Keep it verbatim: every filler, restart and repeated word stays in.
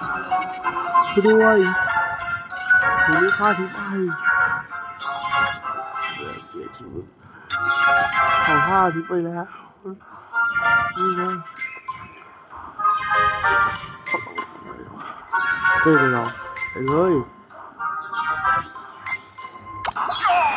ช่วยด้วยทีนี้ฆ่าทิ้งไปเสียชีวิตเขาฆ่าทิ้งไปแล้วนี่ไงเต้นเลยเราไปเลย